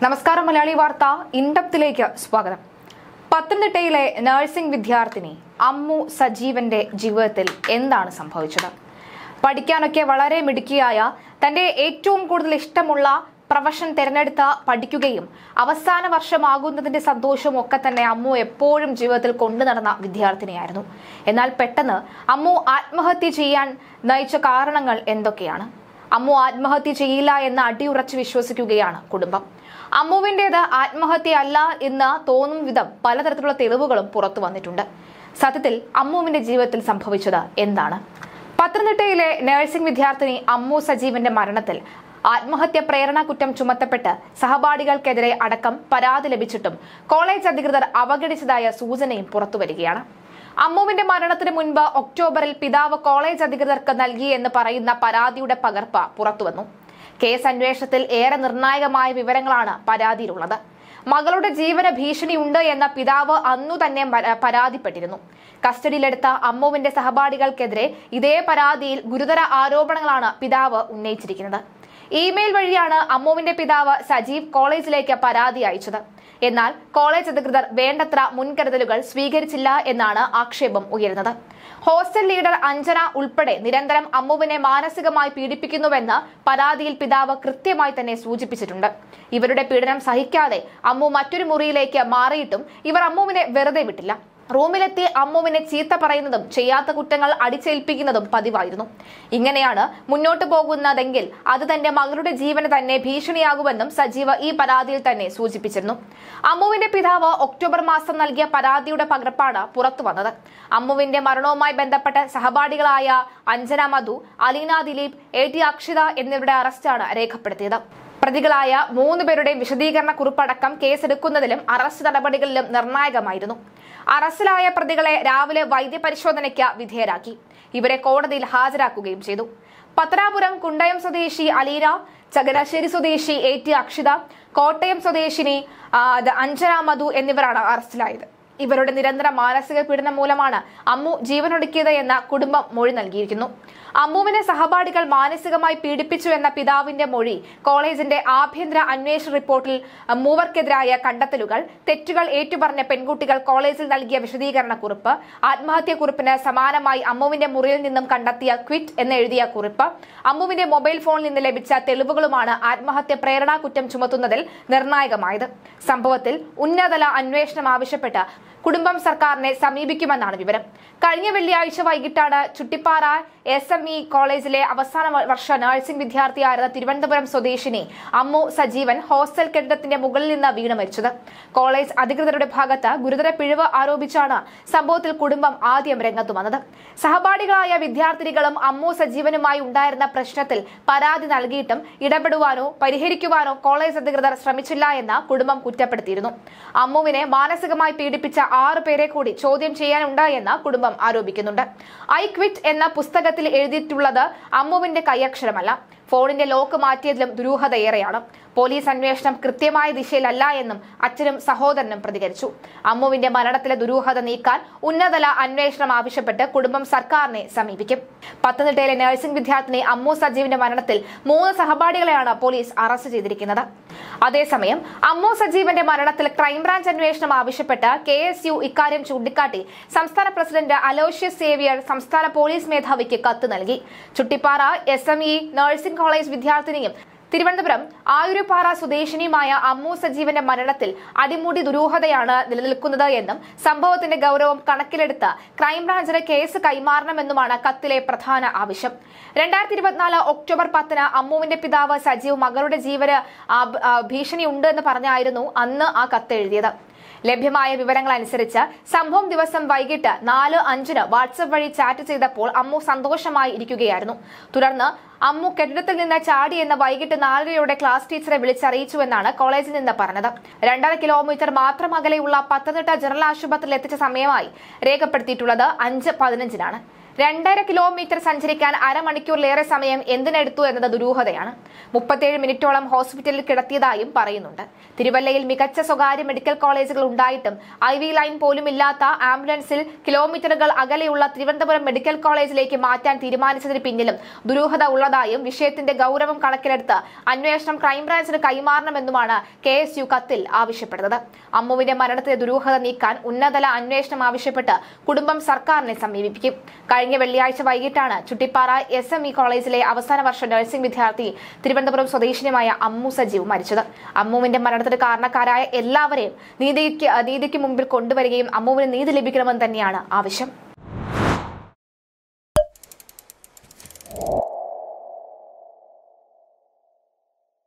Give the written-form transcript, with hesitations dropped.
നമസ്കാരം മലയാളി വാർത്ത ഇൻഡപ്തിലേക്ക് സ്വാഗതം. പത്തനംതിട്ടയിലെ നഴ്സിംഗ് വിദ്യാർത്ഥിനി അമ്മു സജീവന്റെ ജീവിതത്തിൽ എന്താണ് സംഭവിച്ചത്? പഠിക്കാനൊക്കെ വളരെ മിടുക്കിയായ തന്റെ ഏറ്റവും കൂടുതൽ ഇഷ്ടമുള്ള പ്രൊഫഷൻ തിരഞ്ഞെടുത്ത് പഠിക്കുകയും അവസാന വർഷമാകുന്നതിന്റെ സന്തോഷവും ഒക്കെ തന്നെ അമ്മു എപ്പോഴും ജീവിതത്തിൽ കൊണ്ടു നടന്ന വിദ്യാർത്ഥിനിയായിരുന്നു. എന്നാൽ പെട്ടെന്ന് അമ്മു ആത്മഹത്യ ചെയ്യാൻ നയിച്ച കാരണങ്ങൾ എന്തൊക്കെയാണ്? അമ്മു ആത്മഹത്യ ചെയ്യില്ല എന്ന് അടിയുറച്ച് വിശ്വസിക്കുകയാണ് കുടുംബം. അമ്മുവിന്റേത് ആത്മഹത്യയല്ല എന്ന് തോന്നും വിധം പലതരത്തിലുള്ള തെളിവുകളും പുറത്തു വന്നിട്ടുണ്ട്. സത്യത്തിൽ അമ്മുവിന്റെ ജീവിതത്തിൽ സംഭവിച്ചത് എന്താണ്? പത്തനംതിട്ടയിലെ നഴ്സിംഗ് വിദ്യാർത്ഥിനി അമ്മു സജീവന്റെ മരണത്തിൽ ആത്മഹത്യ പ്രേരണ കുറ്റം ചുമത്തപ്പെട്ട് സഹപാഠികൾക്കെതിരെ അടക്കം പരാതി ലഭിച്ചിട്ടും കോളേജ് അധികൃതർ അവഗണിച്ചതായ സൂചനയും പുറത്തുവരികയാണ്. അമ്മുവിന്റെ മരണത്തിന് മുൻപ് ഒക്ടോബറിൽ പിതാവ് കോളേജ് അധികൃതർക്ക് നൽകി എന്ന് പറയുന്ന പരാതിയുടെ പകർപ്പ് പുറത്തുവന്നു. കേസ് അന്വേഷണത്തിൽ ഏറെ നിർണായകമായ വിവരങ്ങളാണ് പരാതിയിലുള്ളത്. മകളുടെ ജീവന ഭീഷണിയുണ്ട് എന്ന പിതാവ് അന്നു തന്നെ പരാതിപ്പെട്ടിരുന്നു. കസ്റ്റഡിയിലെടുത്ത അമ്മുവിന്റെ സഹപാഠികൾക്കെതിരെ ഇതേ പരാതിയിൽ ഗുരുതര ആരോപണങ്ങളാണ് പിതാവ് ഉന്നയിച്ചിരിക്കുന്നത്. ഇമെയിൽ വഴിയാണ് അമ്മുവിന്റെ പിതാവ് സജീവ് കോളേജിലേക്ക് പരാതി അയച്ചത്. എന്നാൽ കോളേജ് അധികൃതർ വേണ്ടത്ര മുൻകരുതലുകൾ സ്വീകരിച്ചില്ല എന്നാണ് ആക്ഷേപം ഉയരുന്നത്. ഹോസ്റ്റൽ ലീഡർ അഞ്ജന ഉൾപ്പെടെ നിരന്തരം അമ്മുവിനെ മാനസികമായി പീഡിപ്പിക്കുന്നുവെന്ന് പരാതിയിൽ പിതാവ് കൃത്യമായി തന്നെ സൂചിപ്പിച്ചിട്ടുണ്ട്. ഇവരുടെ പീഡനം സഹിക്കാതെ അമ്മു മറ്റൊരു മുറിയിലേക്ക് മാറിയിട്ടും ഇവർ അമ്മുവിനെ വെറുതെ വിട്ടില്ല. റൂമിലെത്തി അമ്മുവിനെ ചീത്ത പറയുന്നതും ചെയ്യാത്ത കുറ്റങ്ങൾ അടിച്ചേൽപ്പിക്കുന്നതും പതിവായിരുന്നു. ഇങ്ങനെയാണ് മുന്നോട്ട് പോകുന്നതെങ്കിൽ അത് തന്റെ മകളുടെ ജീവന് തന്നെ ഭീഷണിയാകുമെന്നും സജീവ് ഈ പരാതിയിൽ തന്നെ സൂചിപ്പിച്ചിരുന്നു. അമ്മുവിന്റെ പിതാവ് ഒക്ടോബർ മാസം നൽകിയ പരാതിയുടെ പകർപ്പാണ് പുറത്തു വന്നത്. അമ്മുവിന്റെ മരണവുമായി ബന്ധപ്പെട്ട സഹപാഠികളായ അഞ്ജന മധു, അലീന ദിലീപ്, AT അക്ഷിത എന്നിവരുടെ അറസ്റ്റാണ് രേഖപ്പെടുത്തിയത്. പ്രതികളായ 3 പേരുടെ വിശദീകരണ കുറിപ്പടക്കം കേസെടുക്കുന്നതിലും അറസ്റ്റ് നടപടികളിലും നിർണായകമായിരുന്നു. അറസ്റ്റിലായ പ്രതികളെ രാവിലെ വൈദ്യപരിശോധനയ്ക്ക് വിധേയരാക്കി. ഇവരെ കോടതിയിൽ ഹാജരാക്കുകയും ചെയ്തു. പത്തനാപുരം കുണ്ടയം സ്വദേശി അലീന, ചങ്ങനാശ്ശേരി സ്വദേശി AT അക്ഷിത, കോട്ടയം സ്വദേശിനി അഞ്ജന മധു എന്നിവരാണ് അറസ്റ്റിലായത്. ഇവരുടെ നിരന്തര മാനസിക പീഡനം മൂലമാണ് അമ്മു ജീവനൊടുക്കിയത് എന്ന കുടുംബം മൊഴി നൽകിയിരിക്കുന്നു. അമ്മുവിനെ സഹപാഠികൾ മാനസികമായി പീഡിപ്പിച്ചു എന്ന പിതാവിന്റെ മൊഴി, കോളേജിന്റെ ആഭ്യന്തര അന്വേഷണ റിപ്പോർട്ടിൽ മൂവർക്കെതിരായ കണ്ടെത്തലുകൾ, തെറ്റുകൾ ഏറ്റുപറഞ്ഞ പെൺകുട്ടികൾ കോളേജിൽ നൽകിയ വിശദീകരണ കുറിപ്പ്, ആത്മഹത്യാക്കുറിപ്പിന് സമാനമായി അമ്മുവിന്റെ മുറിയിൽ നിന്നും കണ്ടെത്തിയ ക്വിറ്റ് എന്നെഴുതിയ കുറിപ്പ്, അമ്മുവിന്റെ മൊബൈൽ ഫോണിൽ നിന്ന് ലഭിച്ച തെളിവുകളുമാണ് ആത്മഹത്യ പ്രേരണ കുറ്റം ചുമത്തുന്നതിൽ നിർണായകമായത്. സംഭവത്തിൽ ഉന്നതതല അന്വേഷണം ആവശ്യപ്പെട്ട് കുടുംബം സർക്കാരിനെ സമീപിക്കുമെന്നാണ് വിവരം. കഴിഞ്ഞ വെള്ളിയാഴ്ച വൈകിട്ടാണ് ചുട്ടിപ്പാറ SME കോളേജിലെ അവസാന വർഷ നഴ്സിംഗ് വിദ്യാർത്ഥിയായിരുന്ന തിരുവനന്തപുരം സ്വദേശിനി അമ്മു സജീവൻ ഹോസ്റ്റൽ കെട്ടിടത്തിന്റെ മുകളിൽ നിന്ന് വീണ് മരിച്ചത്. കോളേജ് അധികൃതരുടെ ഭാഗത്ത് ഗുരുതര പിഴവ് ആരോപിച്ചാണ് സംഭവത്തിൽ കുടുംബം ആദ്യം രംഗത്തു വന്നത്. സഹപാഠികളായ വിദ്യാർത്ഥിനികളും അമ്മു സജീവനുമായി ഉണ്ടായിരുന്ന പ്രശ്നത്തിൽ പരാതി നൽകിയിട്ടും ഇടപെടുവാനോ പരിഹരിക്കുവാനോ കോളേജ് അധികൃതർ ശ്രമിച്ചില്ല എന്ന് കുടുംബം കുറ്റപ്പെടുത്തിയിരുന്നു. അമ്മുവിനെ മാനസികമായി പീഡിപ്പിച്ച 6 പേരെ കൂടി ചോദ്യം ചെയ്യാനുണ്ട് എന്ന് കുടുംബം ആരോപിക്കുന്നുണ്ട്. ഐ ക്വിറ്റ് എന്ന പുസ്തകത്തിൽ എഴുതിയിട്ടുള്ളത് അമ്മുവിന്റെ കൈയക്ഷരമല്ല. ഫോണിന്റെ ലോക്ക് മാറ്റിയതിലും ദുരൂഹതയേറെയാണ്. പോലീസ് അന്വേഷണം കൃത്യമായ ദിശയിലല്ല എന്നും അച്ഛനും സഹോദരനും പ്രതികരിച്ചു. അമ്മുവിന്റെ മരണത്തിലെ ദുരൂഹത നീക്കാൻ ഉന്നതതല അന്വേഷണം ആവശ്യപ്പെട്ട് കുടുംബം സർക്കാരിനെ സമീപിക്കും. പത്തനംതിട്ടയിലെ നഴ്സിംഗ് വിദ്യാർത്ഥിനി അമ്മു സജീവിന്റെ മരണത്തിൽ 3 സഹപാഠികളെയാണ് പോലീസ് അറസ്റ്റ് ചെയ്തിരിക്കുന്നത്. അതേസമയം അമ്മു സജീവന്റെ മരണത്തിൽ ക്രൈംബ്രാഞ്ച് അന്വേഷണം ആവശ്യപ്പെട്ട് KSU ഇക്കാര്യം ചൂണ്ടിക്കാട്ടി സംസ്ഥാന പ്രസിഡന്റ് അലോഷ്യസ് സേവ്യർ സംസ്ഥാന പോലീസ് മേധാവിക്ക് കത്ത് നൽകി. ചുട്ടിപ്പാറ SME നഴ്സിംഗ് കോളേജ് വിദ്യാർത്ഥിനിയും തിരുവനന്തപുരം ആയൂരുപാറ സ്വദേശിനിയുമായ അമ്മു സജീവന്റെ മരണത്തിൽ അടിമുടി ദുരൂഹതയാണ് നിലനിൽക്കുന്നത് എന്നും സംഭവത്തിന്റെ ഗൗരവം കണക്കിലെടുത്ത് ക്രൈംബ്രാഞ്ചിന് കേസ് കൈമാറണമെന്നുമാണ് കത്തിലെ പ്രധാന ആവശ്യം. 2024 ഒക്ടോബർ 10 അമ്മുവിന്റെ പിതാവ് സജീവ് മകളുടെ ജീവന് ഭീഷണിയുണ്ട് എന്ന് പറഞ്ഞായിരുന്നു അന്ന് ആ കത്ത് എഴുതിയത്. ലഭ്യമായ വിവരങ്ങൾ അനുസരിച്ച് സംഭവം ദിവസം വൈകിട്ട് 4:05 വാട്സ്ആപ്പ് വഴി ചാറ്റ് ചെയ്തപ്പോൾ അമ്മു സന്തോഷമായി ഇരിക്കുകയായിരുന്നു. തുടർന്ന് അമ്മു കെട്ടിടത്തിൽ നിന്ന് ചാടി എന്ന് വൈകിട്ട് 4:30 ക്ലാസ് ടീച്ചറെ വിളിച്ചറിയിച്ചുവെന്നാണ് കോളേജിൽ നിന്ന് പറഞ്ഞത്. 2.5 കിലോമീറ്റർ മാത്രം അകലെയുള്ള പത്തനംതിട്ട ജനറൽ ആശുപത്രിയിൽ എത്തിച്ച സമയമായി രേഖപ്പെടുത്തിയിട്ടുള്ളത് 5:15. 2.5 കിലോമീറ്റർ സഞ്ചരിക്കാൻ അരമണിക്കൂറിലേറെ സമയം എന്തിനെടുത്തു എന്നത് ദുരൂഹതയാണ്. 37 മിനിറ്റോളം ഹോസ്പിറ്റലിൽ കിടത്തിയതായും പറയുന്നുണ്ട്. തിരുവല്ലയിൽ മികച്ച സ്വകാര്യ മെഡിക്കൽ കോളേജുകൾ ഉണ്ടായിട്ടും IV ലൈൻ പോലും ഇല്ലാത്ത ആംബുലൻസിൽ കിലോമീറ്ററുകൾ അകലെയുള്ള തിരുവനന്തപുരം മെഡിക്കൽ കോളേജിലേക്ക് മാറ്റാൻ തീരുമാനിച്ചതിന് പിന്നിലും ദുരൂഹത ഉള്ളതായും വിഷയത്തിന്റെ ഗൗരവം കണക്കിലെടുത്ത് അന്വേഷണം ക്രൈംബ്രാഞ്ചിന് കൈമാറണമെന്നുമാണ് KSU കത്തിൽ ആവശ്യപ്പെടുന്നത്. അമ്മുവിന്റെ മരണത്തിലെ ദുരൂഹത നീക്കാൻ ഉന്നതതല അന്വേഷണം ആവശ്യപ്പെട്ട് കുടുംബം സർക്കാരിനെ സമീപിക്കും. കഴിഞ്ഞ വെള്ളിയാഴ്ച വൈകിട്ടാണ് ചുട്ടിപ്പാറ SME കോളേജിലെ അവസാന വർഷ നഴ്സിംഗ് വിദ്യാർത്ഥി തിരുവനന്തപുരം സ്വദേശിനിയായ അമ്മു സജീവ് മരിച്ചത്. അമ്മുവിന്റെ മരണത്തിന് കാരണക്കാരായ എല്ലാവരെയും നീതിക്ക് മുമ്പിൽ കൊണ്ടുവരികയും അമ്മുവിന് നീതി ലഭിക്കണമെന്ന് തന്നെയാണ് ആവശ്യം.